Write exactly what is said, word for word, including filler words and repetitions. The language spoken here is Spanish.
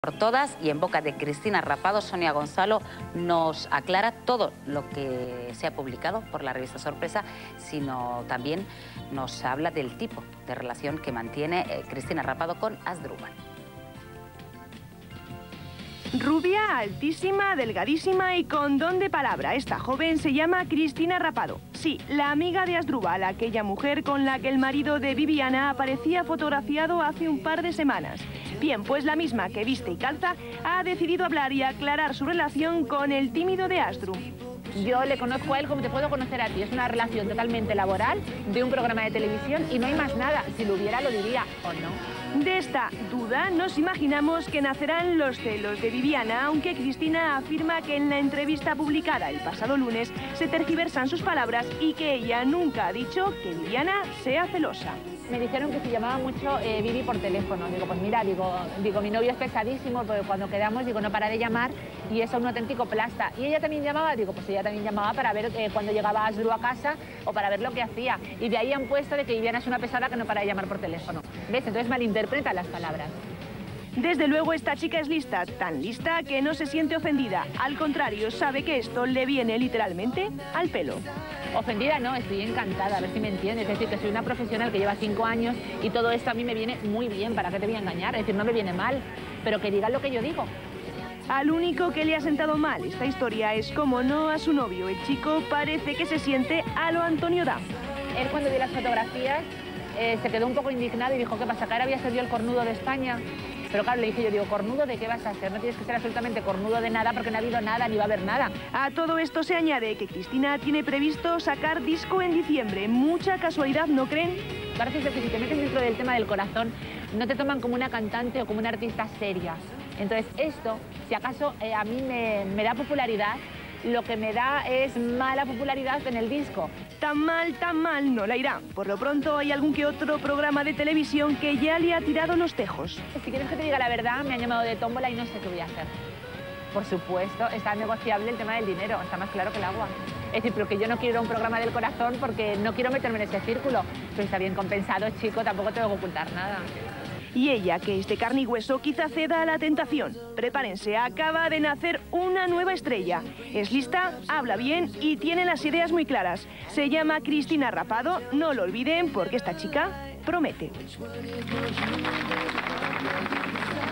Por todas, y en boca de Cristina Rapado, Sonia Gonzalo nos aclara todo lo que se ha publicado por la revista Sorpresa, sino también nos habla del tipo de relación que mantiene eh, Cristina Rapado con Asdrúbal. Rubia, altísima, delgadísima y con don de palabra. Esta joven se llama Cristina Rapado. Sí, la amiga de Asdrúbal, aquella mujer con la que el marido de Viviana aparecía fotografiado hace un par de semanas. Bien, pues la misma que viste y calza ha decidido hablar y aclarar su relación con el tímido de Asdru. Yo le conozco a él como te puedo conocer a ti. Es una relación totalmente laboral de un programa de televisión y no hay más nada. Si lo hubiera, lo diría o no. De esta duda nos imaginamos que nacerán los celos de Viviana, aunque Cristina afirma que en la entrevista publicada el pasado lunes se tergiversan sus palabras y que ella nunca ha dicho que Viviana sea celosa. Me dijeron que se llamaba mucho eh, Vivi por teléfono. Digo, pues mira, digo, digo, mi novio es pesadísimo, porque cuando quedamos, digo, no para de llamar y eso es un auténtico plasta. Y ella también llamaba, digo, pues ella también llamaba para ver eh, cuando llegaba Asdru a casa o para ver lo que hacía. Y de ahí han puesto de que Viviana es una pesada que no para de llamar por teléfono. ¿Ves? Entonces malinterpreta las palabras. Desde luego esta chica es lista, tan lista que no se siente ofendida. Al contrario, sabe que esto le viene literalmente al pelo. Ofendida no, estoy encantada, a ver si me entiendes. Es decir, que soy una profesional que lleva cinco años y todo esto a mí me viene muy bien. ¿Para qué te voy a engañar? Es decir, no me viene mal, pero que digan lo que yo digo. Al único que le ha sentado mal esta historia es, como no, a su novio. El chico parece que se siente a lo Antonio Damm. Él, cuando vio las fotografías, eh, se quedó un poco indignado y dijo, ¿qué pasa? ¿Que ahora había sido el cornudo de España? Pero claro, le dije yo, digo, ¿cornudo de qué vas a hacer? No tienes que ser absolutamente cornudo de nada porque no ha habido nada ni va a haber nada. A todo esto se añade que Cristina tiene previsto sacar disco en diciembre. Mucha casualidad, ¿no creen? Parece ser que si te metes dentro del tema del corazón, no te toman como una cantante o como una artista seria. Entonces esto, si acaso eh, a mí me, me da popularidad, lo que me da es mala popularidad en el disco. Tan mal, tan mal no la irá. Por lo pronto hay algún que otro programa de televisión que ya le ha tirado los tejos. Si quieres que te diga la verdad, me han llamado de tómbola y no sé qué voy a hacer. Por supuesto, está negociable el tema del dinero, está más claro que el agua. Es decir, pero que yo no quiero un programa del corazón porque no quiero meterme en ese círculo. Pero está bien compensado, chico, tampoco tengo que ocultar nada. Y ella, que es de carne y hueso, quizá ceda a la tentación. Prepárense, acaba de nacer una nueva estrella. Es lista, habla bien y tiene las ideas muy claras. Se llama Cristina Rapado, no lo olviden porque esta chica promete.